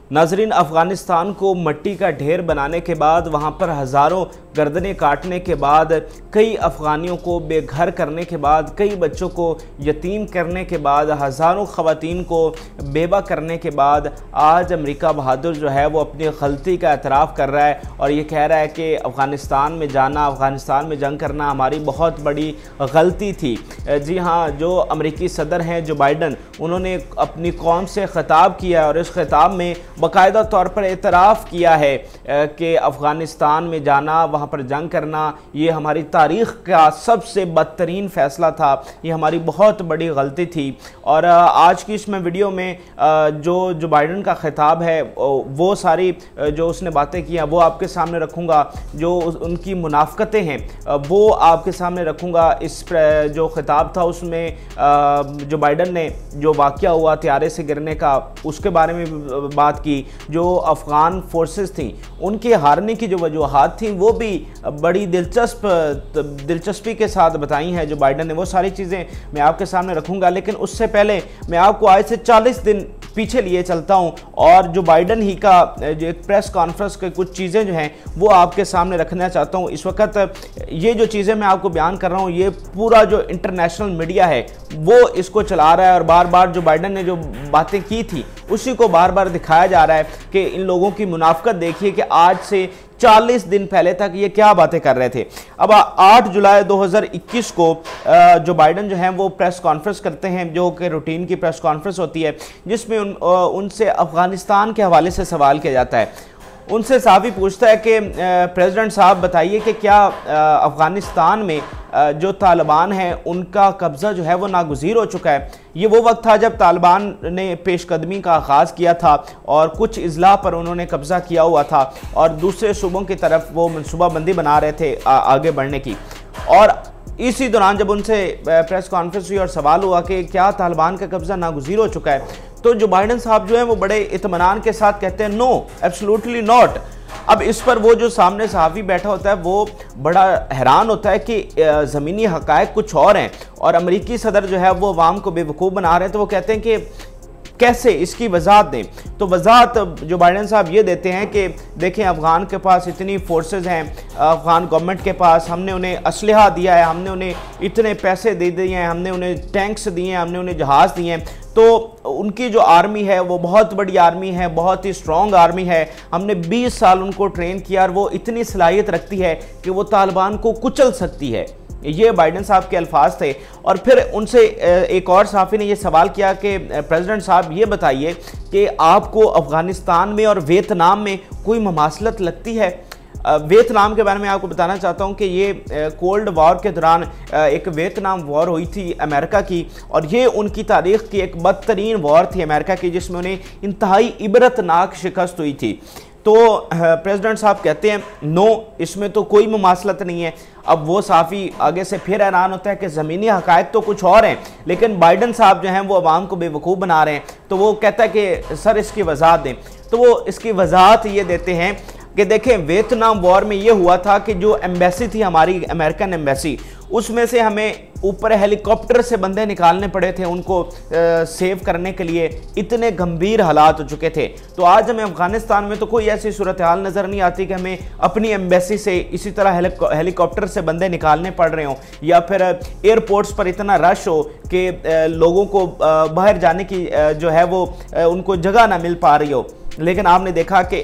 नाजरीन, अफ़गानिस्तान को मट्टी का ढेर बनाने के बाद, वहाँ पर हज़ारों गर्दनें काटने के बाद, कई अफ़गानियों को बेघर करने के बाद, कई बच्चों को यतीम करने के बाद, हज़ारों ख़वातीन को बेवा करने के बाद, आज अमेरिका बहादुर जो है वो अपनी गलती का एतराफ़ कर रहा है और ये कह रहा है कि अफ़गानिस्तान में जाना, अफ़गानिस्तान में जंग करना हमारी बहुत बड़ी गलती थी। जी हाँ, जो अमेरिकी सदर हैं जो बाइडन, उन्होंने अपनी कौम से ख़िताब किया और इस ख़िताब में बाकायदा तौर पर एतराफ़ किया है कि अफ़गानिस्तान में जाना, वहाँ पर जंग करना, ये हमारी तारीख़ का सबसे बदतरीन फ़ैसला था, ये हमारी बहुत बड़ी गलती थी। और आज की इसमें वीडियो में जो बाइडन का ख़िताब है, वो सारी जो उसने बातें की हैं वो आपके सामने रखूँगा, जो उनकी मुनाफ़क़तें हैं वो आपके सामने रखूँगा। इस जो ख़िताब था उसमें जो बाइडन ने जो वाक़या हुआ त्यारे से गिरने का, उसके बारे में बात की। जो अफ़गान फोर्सेस थी उनके हारने की जो वजूहात थी वो भी बड़ी दिलचस्पी के साथ बताई हैं जो बाइडन ने, वो सारी चीज़ें मैं आपके सामने रखूँगा। लेकिन उससे पहले मैं आपको आज से 40 दिन पीछे लिए चलता हूं और जो बाइडन ही का जो एक प्रेस कॉन्फ्रेंस के कुछ चीज़ें जो हैं वो आपके सामने रखना चाहता हूं। इस वक्त ये जो चीज़ें मैं आपको बयान कर रहा हूं, ये पूरा जो इंटरनेशनल मीडिया है वो इसको चला रहा है और बार बार जो बाइडन ने जो बातें की थी उसी को बार बार दिखाया जा रहा है कि इन लोगों की मुनाफ़क़त देखिए कि आज से 40 दिन पहले तक ये क्या बातें कर रहे थे। अब 8 जुलाई 2021 को जो बाइडन जो हैं वो प्रेस कॉन्फ्रेंस करते हैं, जो कि रूटीन की प्रेस कॉन्फ्रेंस होती है, जिसमें उनसे अफ़गानिस्तान के हवाले से सवाल किया जाता है। उनसे सहाफ़ी पूछता है कि प्रेसिडेंट साहब बताइए कि क्या अफ़गानिस्तान में जो तालिबान हैं उनका कब्ज़ा जो है वो नागुज़ीर हो चुका है। ये वो वक्त था जब तालिबान ने पेशकदमी का आगाज़ किया था और कुछ अज़ला पर उन्होंने कब्ज़ा किया हुआ था और दूसरे सूबों की तरफ वो मनसूबाबंदी बना रहे थे आगे बढ़ने की। और इसी दौरान जब उनसे प्रेस कॉन्फ्रेंस हुई और सवाल हुआ कि क्या तालिबान का कब्ज़ा नागुज़ीर हो चुका है, तो जो बाइडन साहब जो हैं वो बड़े इत्मीनान के साथ कहते हैं नो, एब्सोल्युटली नॉट। अब इस पर वो जो सामने सहाफ़ी बैठा होता है वो बड़ा हैरान होता है कि ज़मीनी हक़ाइक़ कुछ और हैं और अमेरिकी सदर जो है वो अवाम को बेवकूफ़ बना रहे हैं। तो वो कहते हैं कि कैसे, इसकी वजाहत दें। तो वजाहत जो बाइडन साहब ये देते हैं कि देखें, अफ़गान के पास इतनी फोर्सेस हैं, अफ़गान गवर्नमेंट के पास, हमने उन्हें असलहा दिया है, हमने उन्हें इतने पैसे दे दिए हैं, हमने उन्हें टैंक्स दिए हैं, हमने उन्हें जहाज़ दिए हैं, तो उनकी जो आर्मी है वो बहुत बड़ी आर्मी है, बहुत ही स्ट्रॉन्ग आर्मी है। हमने 20 साल उनको ट्रेन किया और वो इतनी सलाहियत रखती है कि वो तालिबान को कुचल सकती है। ये बाइडन साहब के अल्फाज थे। और फिर उनसे एक और सहाफ़ी ने ये सवाल किया कि प्रेसिडेंट साहब ये बताइए कि आपको अफ़गानिस्तान में और वियतनाम में कोई ममासलत लगती है। वियतनाम के बारे में आपको बताना चाहता हूं कि ये कोल्ड वॉर के दौरान एक वियतनाम वॉर हुई थी अमेरिका की, और ये उनकी तारीख़ की एक बदतरीन वॉर थी अमेरिका की, जिसमें उन्हें इंतहाई इबरतनाक शिकस्त हुई थी। तो प्रेसिडेंट साहब कहते हैं नो, इसमें तो कोई मुमासलत नहीं है। अब वो सहाफ़ी आगे से फिर हैरान होता है कि ज़मीनी हक़ाइक़ तो कुछ और हैं, लेकिन बाइडन साहब जो हैं वो अवाम को बेवकूफ़ बना रहे हैं। तो वो कहता है कि सर इसकी वजाहत दें। तो वो इसकी वजाहत ये देते हैं कि देखें, वियतनाम वॉर में ये हुआ था कि जो एम्बेसी थी हमारी, अमेरिकन एम्बेसी, उसमें से हमें ऊपर हेलीकॉप्टर से बंदे निकालने पड़े थे उनको सेव करने के लिए, इतने गंभीर हालात हो चुके थे। तो आज हमें अफ़गानिस्तान में तो कोई ऐसी सूरत हाल नज़र नहीं आती कि हमें अपनी एम्बेसी से इसी तरह हेलीकॉप्टर से बंदे निकालने पड़ रहे हों, या फिर एयरपोर्ट्स पर इतना रश हो कि लोगों को बाहर जाने की जो है वो उनको जगह ना मिल पा रही हो। लेकिन आपने देखा कि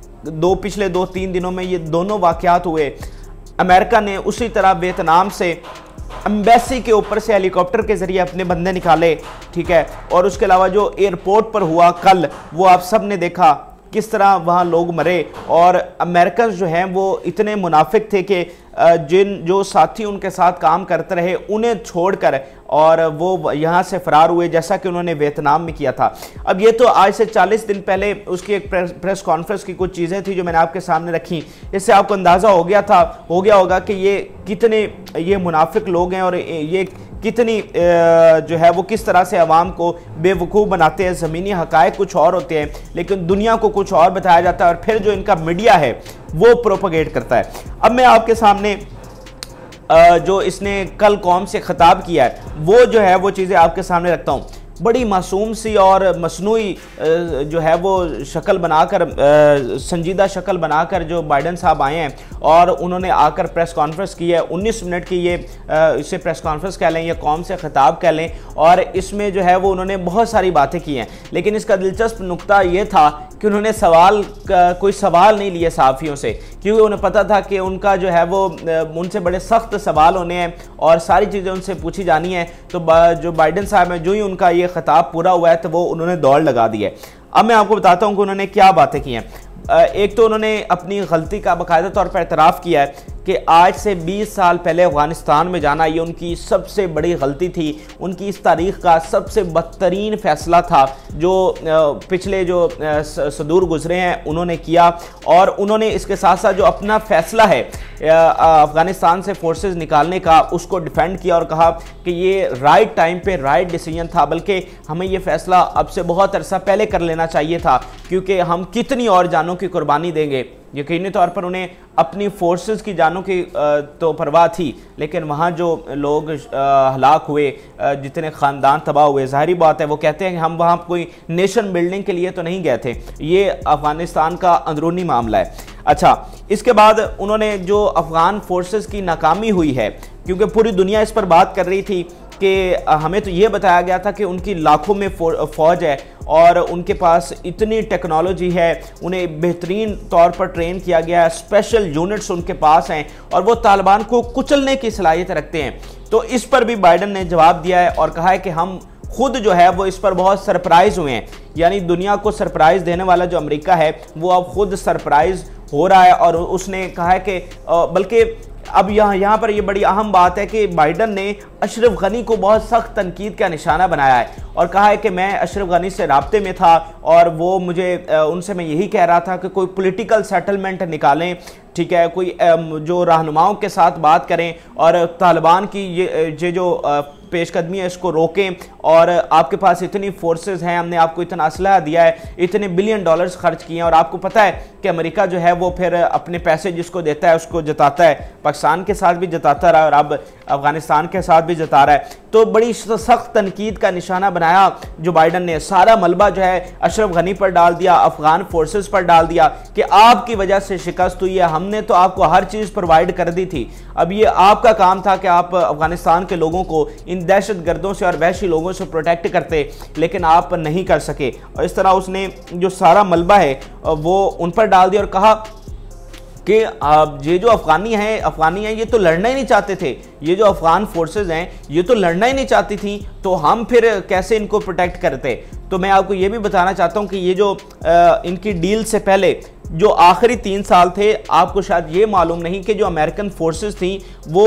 पिछले 2-3 दिनों में ये दोनों वाक़यात हुए। अमेरिका ने उसी तरह वियतनाम से एम्बेसी के ऊपर से हेलीकॉप्टर के ज़रिए अपने बंदे निकाले, ठीक है। और उसके अलावा जो एयरपोर्ट पर हुआ कल, वो आप सब ने देखा किस तरह वहाँ लोग मरे। और अमेरिकन जो हैं वो इतने मुनाफिक थे कि जो साथी उनके साथ काम करते रहे उन्हें छोड़कर और वो यहाँ से फरार हुए, जैसा कि उन्होंने वियतनाम में किया था। अब ये तो आज से 40 दिन पहले उसकी एक प्रेस कॉन्फ्रेंस की कुछ चीज़ें थी जो मैंने आपके सामने रखी। इससे आपको अंदाज़ा हो गया होगा कि ये मुनाफिक लोग हैं और ये कितनी जो है वो किस तरह से अवाम को बेवकूफ़ बनाते हैं। ज़मीनी हक़ाइक़ कुछ और होते हैं लेकिन दुनिया को कुछ और बताया जाता है और फिर जो इनका मीडिया है वो प्रोपेगेट करता है। अब मैं आपके सामने जो इसने कल कौम से खिताब किया है वो जो है वो चीज़ें आपके सामने रखता हूँ। बड़ी मासूम सी और मसनूई जो है वो शक्ल बनाकर, संजीदा शक्ल बनाकर जो बाइडन साहब आए हैं और उन्होंने आकर प्रेस कॉन्फ्रेंस की है। 19 मिनट की ये इसे प्रेस कॉन्फ्रेंस कह लें या कौम से खिताब कह लें, और इसमें जो है वो उन्होंने बहुत सारी बातें की हैं। लेकिन इसका दिलचस्प नुक्ता ये था कि उन्होंने कोई सवाल नहीं लिए सहाफ़ियों से, क्योंकि उन्हें पता था कि उनका जो है वो उनसे बड़े सख्त सवाल होने हैं और सारी चीज़ें उनसे पूछी जानी है। तो जो बाइडन साहब हैं, जो ही उनका ये खिताब पूरा हुआ है तो वो उन्होंने दौड़ लगा दी है। अब मैं आपको बताता हूँ कि उन्होंने क्या बातें की हैं। एक तो उन्होंने अपनी गलती का बाकायदा तौर पर एतराफ़ किया है कि आज से 20 साल पहले अफ़गानिस्तान में जाना ये उनकी सबसे बड़ी गलती थी, उनकी इस तारीख़ का सबसे बदतरीन फ़ैसला था जो पिछले जो सदूर गुजरे हैं उन्होंने किया। और उन्होंने इसके साथ साथ जो अपना फ़ैसला है अफ़गानिस्तान से फोर्सेस निकालने का, उसको डिफेंड किया और कहा कि ये राइट टाइम पे राइट डिसीजन था, बल्कि हमें ये फ़ैसला अब से बहुत अरसा पहले कर लेना चाहिए था, क्योंकि हम कितनी और जानों की कुर्बानी देंगे। यकीनी तौर पर उन्हें अपनी फोर्सेस की जानों की तो परवाह थी, लेकिन वहाँ जो लोग हलाक हुए, जितने ख़ानदान तबाह हुए, ज़ाहिरी बात है वो कहते हैं कि हम वहाँ कोई नेशन बिल्डिंग के लिए तो नहीं गए थे, ये अफ़गानिस्तान का अंदरूनी मामला है। अच्छा, इसके बाद उन्होंने जो अफ़गान फोर्सेस की नाकामी हुई है, क्योंकि पूरी दुनिया इस पर बात कर रही थी कि हमें तो ये बताया गया था कि उनकी लाखों में फ़ौज है और उनके पास इतनी टेक्नोलॉजी है, उन्हें बेहतरीन तौर पर ट्रेन किया गया है, स्पेशल यूनिट्स उनके पास हैं और वो तालिबान को कुचलने की सलाहियत रखते हैं। तो इस पर भी बाइडन ने जवाब दिया है और कहा है कि हम खुद जो है वो इस पर बहुत सरप्राइज़ हुए हैं, यानी दुनिया को सरप्राइज़ देने वाला जो अमेरिका है वो अब खुद सरप्राइज़ हो रहा है। और उसने कहा है कि बल्कि अब यहाँ पर ये बड़ी अहम बात है कि बाइडन ने अशरफ गनी को बहुत सख्त तनकीद का निशाना बनाया है और कहा है कि मैं अशरफ गनी से राब्ते में था और वो मुझे उनसे मैं यही कह रहा था कि कोई पॉलिटिकल सेटलमेंट निकालें, ठीक है, कोई जो रहनुमाओं के साथ बात करें और तालिबान की ये जो पेशकदमी है इसको रोकें। और आपके पास इतनी फोर्सेस हैं, हमने आपको इतना असलहा दिया है, इतने बिलियन डॉलर्स खर्च किए हैं, और आपको पता है कि अमेरिका जो है वो फिर अपने पैसे जिसको देता है उसको जताता है, पाकिस्तान के साथ भी जताता रहा और अब अफगानिस्तान के साथ भी जता रहा है। तो बड़ी सख्त तनकीद का निशाना बनाया जो बाइडन ने, सारा मलबा जो है अशरफ गनी पर डाल दिया, अफगान फोर्सेस पर डाल दिया कि आपकी वजह से शिकस्त हुई है, हमने तो आपको हर चीज़ प्रोवाइड कर दी थी, अब ये आपका काम था कि आप अफगानिस्तान के लोगों को इन दहशत गर्दों से और वहशी लोगों से प्रोटेक्ट करते, लेकिन आप नहीं कर सके। और इस तरह उसने जो सारा मलबा है वो उन पर डाल दिया और कहा कि ये जो अफगानी हैं ये तो लड़ना ही नहीं चाहते थे, ये जो अफगान फोर्सेस हैं ये तो लड़ना ही नहीं चाहती थी, तो हम फिर कैसे इनको प्रोटेक्ट करते। तो मैं आपको ये भी बताना चाहता हूँ कि ये जो इनकी डील से पहले जो आखिरी 3 साल थे, आपको शायद ये मालूम नहीं कि जो अमेरिकन फोर्सेस थी वो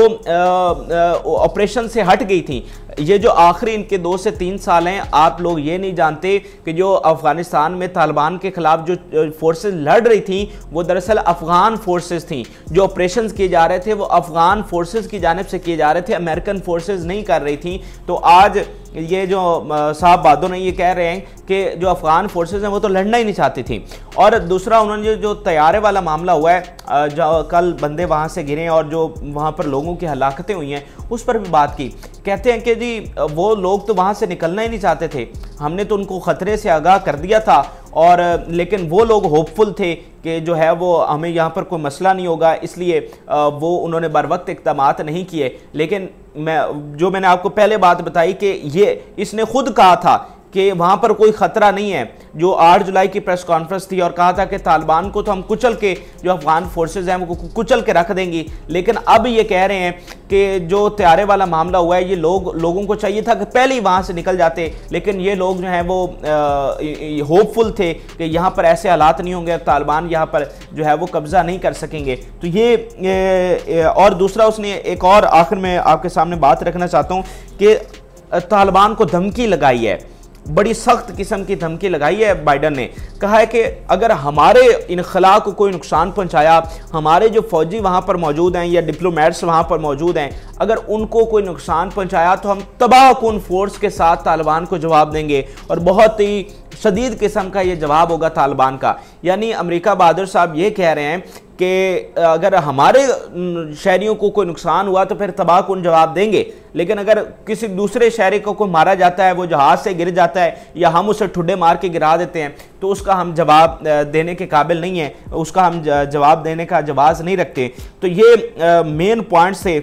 ऑपरेशन से हट गई थी। ये जो आखिरी इनके 2 से 3 साल हैं, आप लोग ये नहीं जानते कि जो अफगानिस्तान में तालिबान के खिलाफ जो फोर्सेस लड़ रही थी वो दरअसल अफगान फोर्सेस थी। जो ऑपरेशंस किए जा रहे थे वो अफगान फोर्सेस की जानिब से किए जा रहे थे, अमेरिकन फोर्सेस नहीं कर रही थी। तो आज ये जो साहब बादों ने ये कह रहे हैं कि जो अफगान फोर्सेस हैं वो तो लड़ना ही नहीं चाहती थी। और दूसरा उन्होंने जो तैयारे वाला मामला हुआ है, जो कल बंदे वहाँ से गिरे और जो वहाँ पर लोगों की हलाकतें हुई हैं उस पर भी बात की। कहते हैं कि जी वो लोग तो वहाँ से निकलना ही नहीं चाहते थे, हमने तो उनको ख़तरे से आगाह कर दिया था, और लेकिन वो लोग होपफुल थे कि जो है वो हमें यहाँ पर कोई मसला नहीं होगा, इसलिए वो उन्होंने बर वक्त इक़दामात नहीं किए। लेकिन मैंने आपको पहले बात बताई कि ये इसने खुद कहा था कि वहाँ पर कोई ख़तरा नहीं है। जो 8 जुलाई की प्रेस कॉन्फ्रेंस थी और कहा था कि तालिबान को तो हम कुचल के, जो अफगान फोर्सेस हैं वो कुचल के रख देंगी। लेकिन अब ये कह रहे हैं कि जो तैयारे वाला मामला हुआ है, ये लोगों को चाहिए था कि पहले ही वहाँ से निकल जाते, लेकिन ये लोग जो हैं वो होपफुल थे कि यहाँ पर ऐसे हालात नहीं होंगे, तालिबान यहाँ पर जो है वो कब्ज़ा नहीं कर सकेंगे। तो ये और दूसरा उसने एक और आखिर में आपके सामने बात रखना चाहता हूँ कि तालिबान को धमकी लगाई है, बड़ी सख्त किस्म की धमकी लगाई है। बाइडन ने कहा है कि अगर हमारे इनखला को कोई नुकसान पहुंचाया, हमारे जो फौजी वहां पर मौजूद हैं या डिप्लोमेट्स वहां पर मौजूद हैं, अगर उनको कोई नुकसान पहुंचाया तो हम तबाह कुन फोर्स के साथ तालिबान को जवाब देंगे। और बहुत ही शदीद किस्म का ये जवाब होगा तालिबान का। यानी अमेरिका बहादुर साहब ये कह रहे हैं कि अगर हमारे शहरियों को कोई नुकसान हुआ तो फिर तबाहकुन जवाब देंगे, लेकिन अगर किसी दूसरे शहरी को कोई मारा जाता है, वो जहाज़ से गिर जाता है या हम उसे ठुड्डे मार के गिरा देते हैं, तो उसका हम जवाब देने के काबिल नहीं है, उसका हम जवाब देने का जवाब नहीं रखते। तो ये मेन पॉइंट से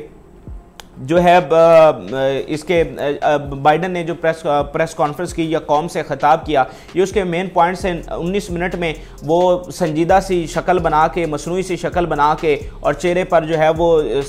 जो है इसके बाइडन ने जो प्रेस कॉन्फ्रेंस की या कौम से ख़िताब किया, ये उसके मेन पॉइंट से 19 मिनट में वो संजीदा सी शक्ल बना के, मसनूई सी शक्ल बना के, और चेहरे पर जो है वो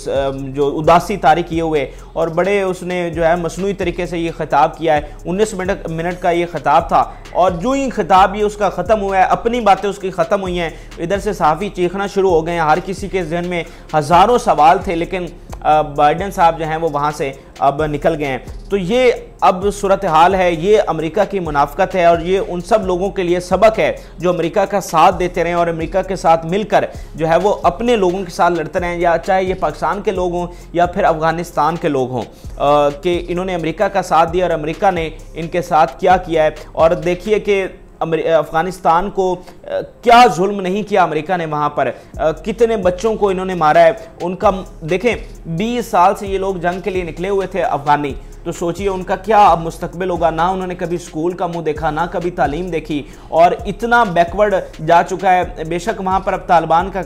जो उदासी तारी किए हुए, और बड़े उसने जो है मसनूई तरीके से ये ख़िताब किया है। 19 मिनट का ये ख़िताब था, और जो ही ख़िताब ये उसका ख़त्म हुआ है, अपनी बातें उसकी ख़त्म हुई हैं, इधर से सहाफ़ी चीखना शुरू हो गए हैं। हर किसी के जहन में हज़ारों सवाल थे, लेकिन बाइडन साहब जो हैं वो वहाँ से अब निकल गए हैं। तो ये अब सूरत हाल है, ये अमेरिका की मुनाफ़क़त है, और ये उन सब लोगों के लिए सबक है जो अमेरिका का साथ देते रहें और अमेरिका के साथ मिलकर जो है वो अपने लोगों के साथ लड़ते रहें, या चाहे ये पाकिस्तान के लोग हों या फिर अफ़गानिस्तान के लोग हों, कि इन्होंने अमेरिका का साथ दिया और अमेरिका ने इनके साथ क्या किया है। और देखिए कि अफ़गानिस्तान को क्या जुल्म नहीं किया अमेरिका ने, वहाँ पर कितने बच्चों को इन्होंने मारा है। उनका देखें, 20 साल से ये लोग जंग के लिए निकले हुए थे अफ़गानी, तो सोचिए उनका क्या अब मुस्तकबिल होगा। ना उन्होंने कभी स्कूल का मुंह देखा, ना कभी तालीम देखी, और इतना बैकवर्ड जा चुका है। बेशक वहाँ पर अब तालिबान का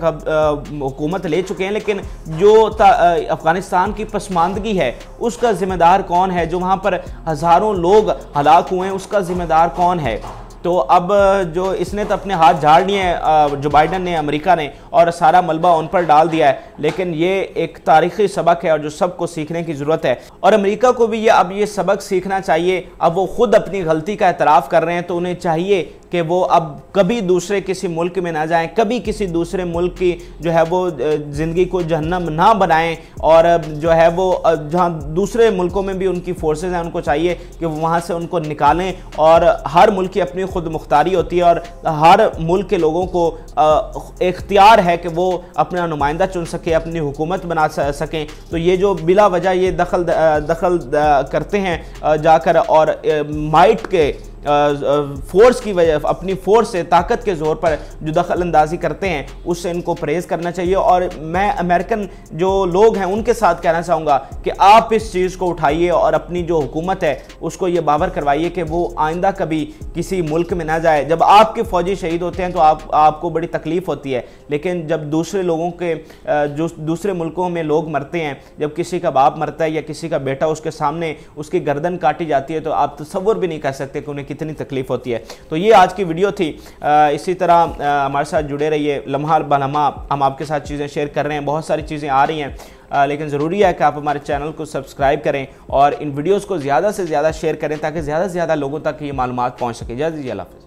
हुकूमत ले चुके हैं, लेकिन जो अफ़गानिस्तान की पसमानदगी है उसका ज़िम्मेदार कौन है? जो वहाँ पर हज़ारों लोग हलाक हुए हैं, उसका ज़िम्मेदार कौन है? तो अब जो इसने तो अपने हाथ झाड़ लिए हैं जो बाइडन ने, अमेरिका ने, और सारा मलबा उन पर डाल दिया है। लेकिन ये एक तारीख़ी सबक है और जो सबको सीखने की ज़रूरत है, और अमेरिका को भी अब ये सबक सीखना चाहिए। अब वो ख़ुद अपनी गलती का एतराफ़ कर रहे हैं, तो उन्हें चाहिए कि वो अब कभी दूसरे किसी मुल्क में ना जाएं, कभी किसी दूसरे मुल्क की जो है वो ज़िंदगी को जहन्नम ना बनाएं, और जो है वो जहाँ दूसरे मुल्कों में भी उनकी फोर्सेस हैं, उनको चाहिए कि वो वहाँ से उनको निकालें। और हर मुल्क की अपनी खुद मुख्तारी होती है, और हर मुल्क के लोगों को इख्तियार है कि वो अपना नुमाइंदा चुन सके, अपनी हुकूमत बना सकें। तो ये जो बिला वजह ये दखल करते हैं जाकर, और माइट के फोर्स की वजह, अपनी फोर्स से, ताकत के ज़ोर पर जो दखल अंदाजी करते हैं, उससे इनको परहेज़ करना चाहिए। और मैं अमेरिकन जो लोग हैं उनके साथ कहना चाहूँगा कि आप इस चीज़ को उठाइए और अपनी जो हुकूमत है उसको ये बावर करवाइए कि वो आइंदा कभी किसी मुल्क में ना जाए। जब आपके फ़ौजी शहीद होते हैं तो आपको बड़ी तकलीफ़ होती है, लेकिन जब दूसरे लोगों के जो दूसरे मुल्कों में लोग मरते हैं, जब किसी का बाप मरता है या किसी का बेटा उसके सामने उसकी गर्दन काटी जाती है, तो आप तसव्वुर भी नहीं कर सकते कि उन्हें कितनी तकलीफ होती है। तो ये आज की वीडियो थी। इसी तरह हमारे साथ जुड़े रहिए, लम्हा बलम्हा हम आपके साथ चीज़ें शेयर कर रहे हैं, बहुत सारी चीज़ें आ रही हैं, लेकिन ज़रूरी है कि आप हमारे चैनल को सब्सक्राइब करें और इन वीडियोज़ को ज़्यादा से ज़्यादा शेयर करें, ताकि ज़्यादा से ज़्यादा लोगों तक ये मालूमात पहुँच सके। जय जी, अल्लाह हाफ़िज़।